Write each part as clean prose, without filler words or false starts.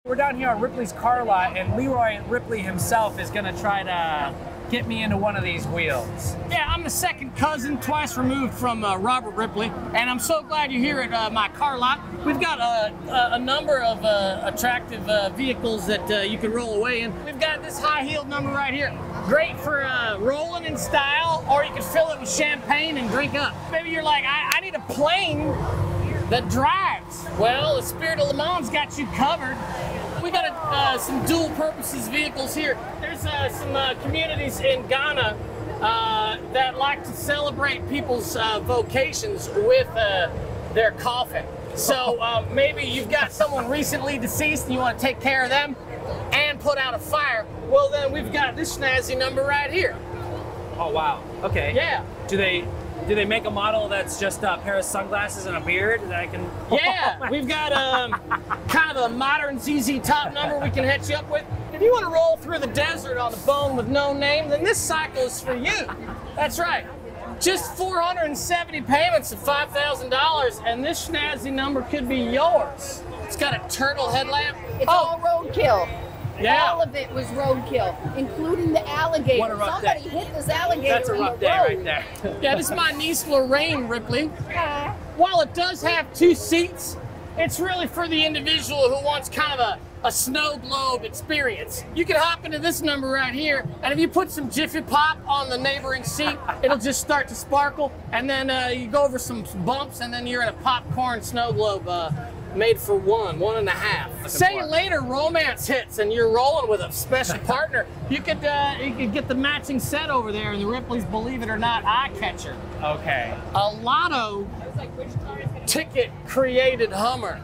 We're down here on Ripley's car lot, and Leroy Ripley himself is gonna try to get me into one of these wheels. Yeah, I'm the second cousin, twice removed from Robert Ripley, and I'm so glad you're here at my car lot. We've got a number of attractive vehicles that you can roll away in. We've got this high-heeled number right here. Great for rolling in style, or you can fill it with champagne and drink up. Maybe you're like, I need a plane that drives. Well, the Spirit of Le Mans got you covered. We got some dual purposes vehicles here. There's some communities in Ghana that like to celebrate people's vocations with their coffin. So maybe you've got someone recently deceased and you want to take care of them and put out a fire. Well, then we've got this snazzy number right here. Oh, wow. Okay. Yeah. Do they make a model that's just a pair of sunglasses and a beard that I can... Yeah, we've got kind of a modern ZZ Top number we can hit you up with. If you want to roll through the desert on a bone with no name, then this cycle is for you. That's right. Just 470 payments of $5,000, and this snazzy number could be yours. It's got a turtle headlamp. It's all roadkill. Yeah. All of it was roadkill, including the alligator. What a rough Somebody day. hit this alligator. That's a rough day right there. Yeah, this is my niece Lorraine Ripley. While it does have 2 seats, it's really for the individual who wants kind of a snow globe experience. You can hop into this number right here, and if you put some Jiffy Pop on the neighboring seat, it'll just start to sparkle, and then you go over some bumps, and then you're in a popcorn snow globe made for 1.5. Say you later romance hits and you're rolling with a special partner, you could get the matching set over there in the Ripley's Believe It or Not eye catcher. Okay. A lotto ticket created Hummer.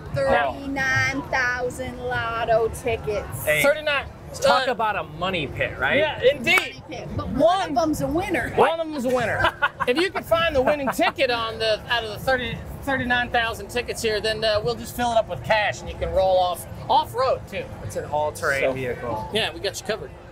39,000 lotto tickets. Hey, 39. Talk about a money pit, right? Yeah, indeed. But one of them's a winner. One of them's a winner. If you can find the winning ticket out of the 39,000 tickets here, then we'll just fill it up with cash and you can roll off-road too. It's an all-terrain vehicle. Yeah, we got you covered.